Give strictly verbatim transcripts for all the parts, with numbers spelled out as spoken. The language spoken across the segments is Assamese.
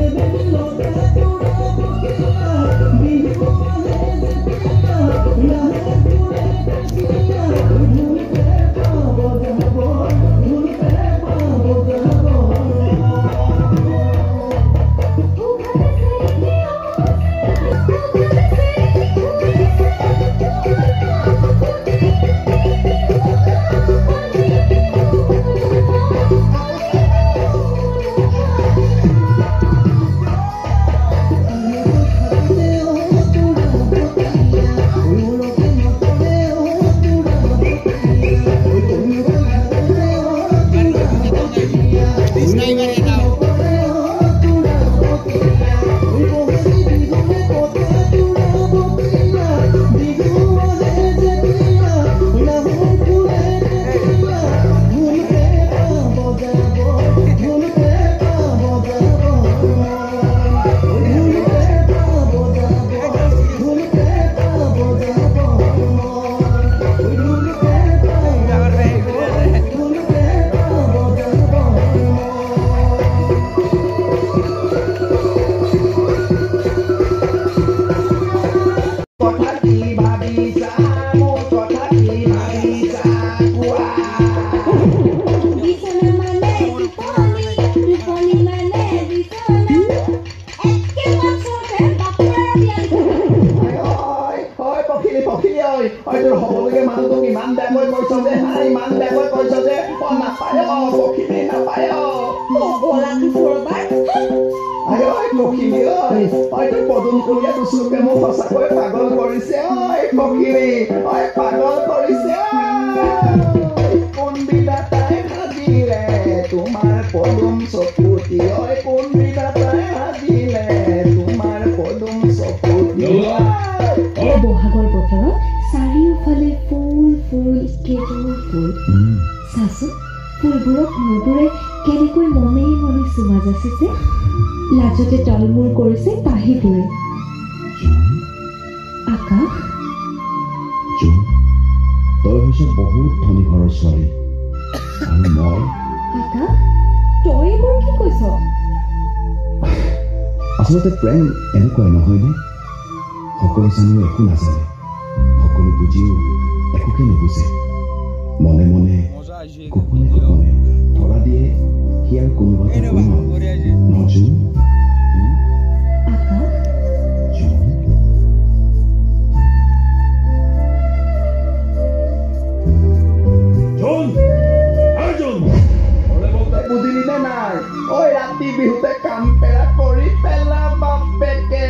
লাজতে টলমূল কৰিছে পাহিবোৰে আকাশ তই হৈছে বহুত ধনী ঘৰৰ ছোৱালী আৰু মই আকাশ তই এইবোৰ কি কৈছ আচলতে প্ৰেম এনেকুৱাই নহয়নে সকলো জানিও একো নাজানে সকলো বুজিও একোকে নুবুজে মনে মনে গোপনে গোপনে ধৰা দিয়ে সি আৰু কোনোবা এটা কোনো নজু বুজিলিনে নাই ঐ ৰাতি বিহুতে কাম পেৰা কৰি পেলা বাপেকে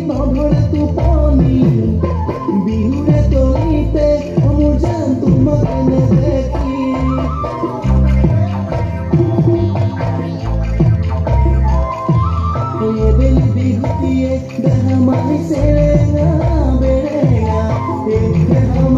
বিহুৰে তলিতে মোৰ জান তোমাক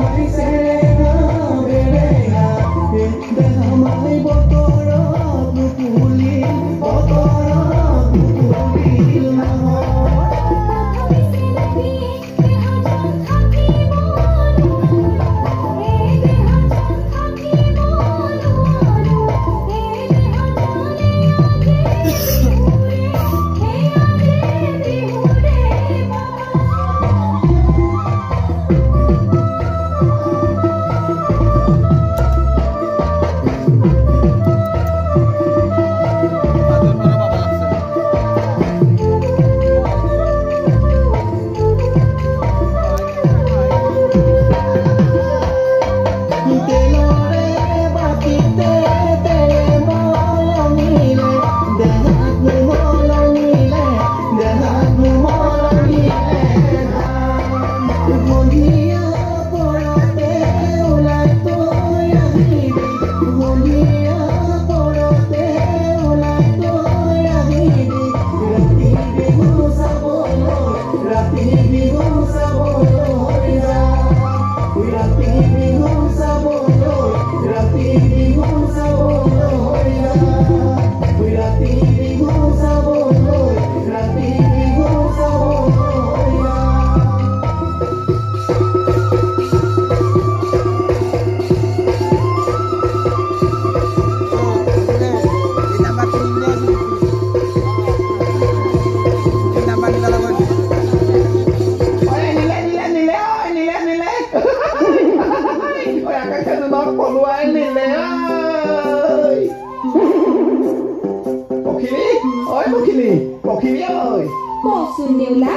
কচোন দেউলা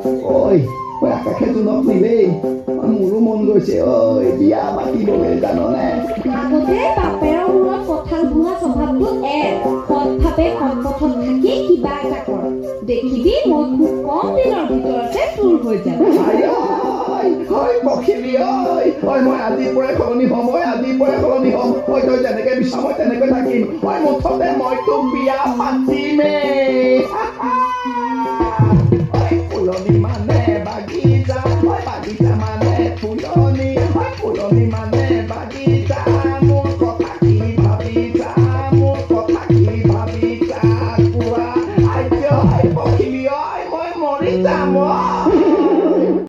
ঐ ঐ আকাশে জোনক নিলেই মোৰো মন গৈছে ঐ বিয়া পাতিবলৈ জাননে আগতে বাপেৰৰ মূৰত কঁঠাল ভঙা স্বভাৱটো এৰ সৎভাৱে সৎপথত থাকি কিবা এটা কৰ দেখিবি মই খুব কম দিনৰ ভিতৰতে তোৰ হৈ যাম হয় পখিলি ঐ ঐ মই আজিৰ পৰাই সলনি হ'ম ঐ আজিৰ পৰাই সলনি হ'ম ঐ তই যেনেকৈ বিচাৰ মই তেনেকৈ থাকিম ঐ মুঠতে মই তোক বিয়া পাতি